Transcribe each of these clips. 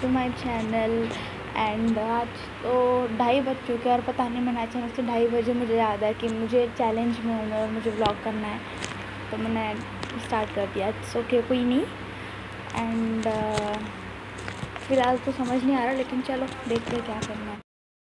To my channel. And आज तो 2:30 बज चुके हैं और पता नहीं मैंने अचानक से 2:30 बजे मुझे याद है कि मुझे चैलेंज में हूँ और मुझे व्लॉग करना है, तो मैंने स्टार्ट कर दिया। इट्स ओके, कोई नहीं। एंड फ़िलहाल तो समझ नहीं आ रहा, लेकिन चलो देखते हैं क्या करना है।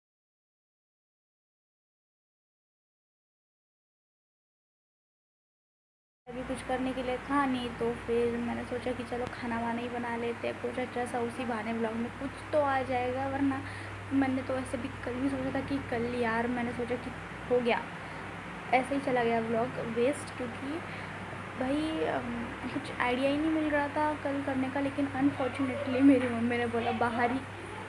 अभी कुछ करने के लिए था नहीं, तो फिर मैंने सोचा कि चलो खाना वाना ही बना लेते हैं, कुछ अच्छा सा, उसी बहाने व्लॉग में कुछ तो आ जाएगा। वरना मैंने तो ऐसे भी कल भी सोचा था कि कल यार मैंने सोचा कि हो गया, ऐसे ही चला गया व्लॉग वेस्ट, क्योंकि भाई कुछ आइडिया ही नहीं मिल रहा था कल करने का। लेकिन अनफॉर्चुनेटली मेरी मम्मी ने बोला बाहर ही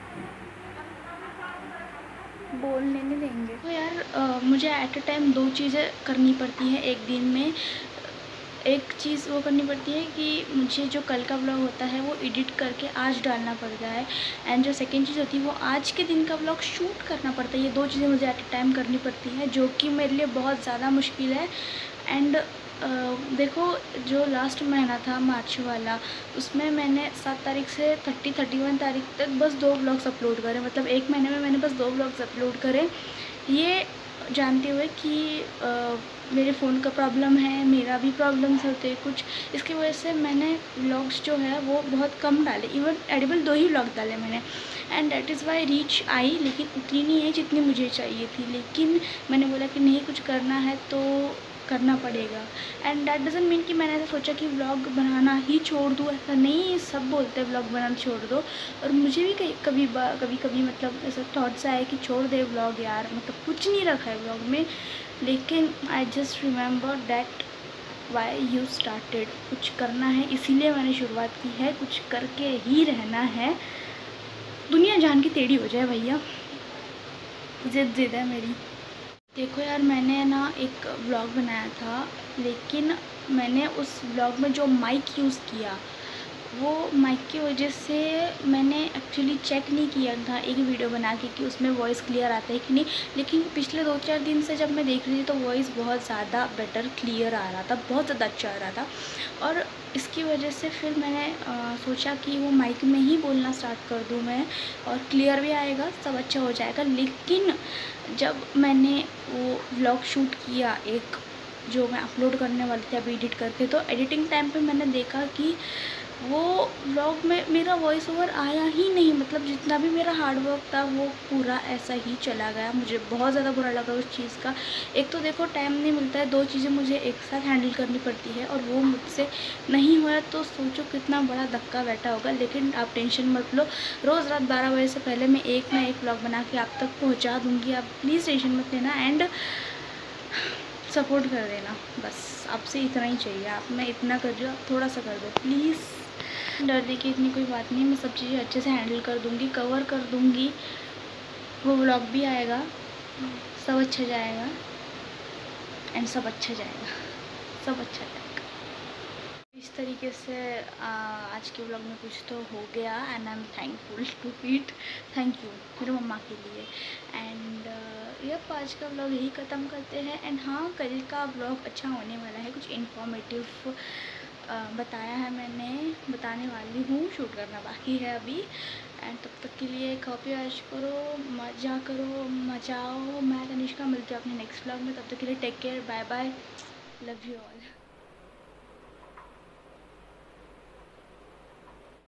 बोलने नहीं देंगे। तो यार मुझे एट अ टाइम 2 चीज़ें करनी पड़ती हैं एक दिन में। एक चीज़ वो करनी पड़ती है कि मुझे जो कल का व्लॉग होता है वो एडिट करके आज डालना पड़ता है, एंड जो सेकंड चीज़ होती है वो आज के दिन का व्लॉग शूट करना पड़ता है। ये 2 चीज़ें मुझे एट अ टाइम करनी पड़ती हैं, जो कि मेरे लिए बहुत ज़्यादा मुश्किल है। एंड देखो, जो लास्ट महीना था मार्च वाला, उसमें मैंने 7 तारीख से 31 तारीख तक बस 2 व्लॉग्स अपलोड करे। मतलब एक महीने में मैंने बस 2 व्लॉग्स अपलोड करे, ये जानते हुए कि मेरे फ़ोन का प्रॉब्लम है, मेरा भी प्रॉब्लम्स होते हैं कुछ, इसकी वजह से मैंने व्लॉग्स जो है वो बहुत कम डाले। इवन एडिबल 2 ही व्लॉग डाले मैंने, and that is why reach I, लेकिन उतनी नहीं है जितनी मुझे चाहिए थी। लेकिन मैंने बोला कि नहीं, कुछ करना है तो करना पड़ेगा। एंड दैट डज़न्ट मीन कि मैंने ऐसा सोचा कि व्लॉग बनाना ही छोड़ दूँ, ऐसा नहीं। सब बोलते हैं व्लॉग बनाना छोड़ दो, और मुझे भी कभी कभी मतलब ऐसा थॉट्स आए कि छोड़ दे व्लॉग यार, मतलब कुछ नहीं रखा है व्लॉग में। लेकिन I just remember that why you started, कुछ करना है इसीलिए मैंने शुरुआत की है, कुछ करके ही रहना है। दुनिया जान की टेढ़ी हो जाए भैया, जिद है मेरी। देखो यार, मैंने ना एक व्लॉग बनाया था, लेकिन मैंने उस व्लॉग में जो माइक यूज़ किया, वो माइक की वजह से मैंने एक्चुअली चेक नहीं किया था एक वीडियो बना के कि उसमें वॉइस क्लियर आता है कि नहीं। लेकिन पिछले 2-4 दिन से जब मैं देख रही थी तो वॉइस बहुत ज़्यादा बेटर क्लियर आ रहा था, बहुत ज़्यादा अच्छा आ रहा था। और इसकी वजह से फिर मैंने सोचा कि वो माइक में ही बोलना स्टार्ट कर दूँ मैं, और क्लियर भी आएगा, सब अच्छा हो जाएगा। लेकिन जब मैंने वो व्लॉग शूट किया एक, जो मैं अपलोड करने वाली थी अभी एडिट करके, तो एडिटिंग टाइम पे मैंने देखा कि वो व्लॉग में मेरा वॉइस ओवर आया ही नहीं। मतलब जितना भी मेरा हार्ड वर्क था वो पूरा ऐसा ही चला गया। मुझे बहुत ज़्यादा बुरा लगा उस चीज़ का। एक तो देखो टाइम नहीं मिलता है, 2 चीज़ें मुझे एक साथ हैंडल करनी पड़ती है, और वो मुझसे नहीं हुआ, तो सोचो कितना बड़ा धक्का बैठा होगा। लेकिन आप टेंशन मत लो, रोज़ रात 12 बजे से पहले मैं एक ना एक व्लॉग बना के आप तक पहुँचा दूँगी। आप प्लीज़ टेंशन मत लेना, एंड सपोर्ट कर देना। बस आपसे इतना ही चाहिए। आप, मैं इतना कर रही हूँ, आप थोड़ा सा कर दो प्लीज़। डरने की इतनी कोई बात नहीं, मैं सब चीज़ें अच्छे से हैंडल कर दूँगी, कवर कर दूँगी। वो व्लॉग भी आएगा, सब अच्छा जाएगा, एंड सब अच्छा जाएगा, सब अच्छा जाएगा। इस तरीके से आज के व्लॉग में कुछ तो हो गया, and I am thankful to it. Thank you मेरी मम्मा के लिए। एंड यप, आज का व्लॉग यही ख़त्म करते हैं। एंड हाँ, कल का व्लॉग अच्छा होने वाला है, कुछ इन्फॉर्मेटिव बताया है मैंने, बताने वाली हूँ, शूट करना बाकी है अभी। एंड तब तक के लिए खाओ पियो ऐश करो, मज़ा करो, मचाओ। मैं तनिष्का मिलती हूँ अपने नेक्स्ट व्लॉग में, तब तक के लिए take care, bye bye, love you all.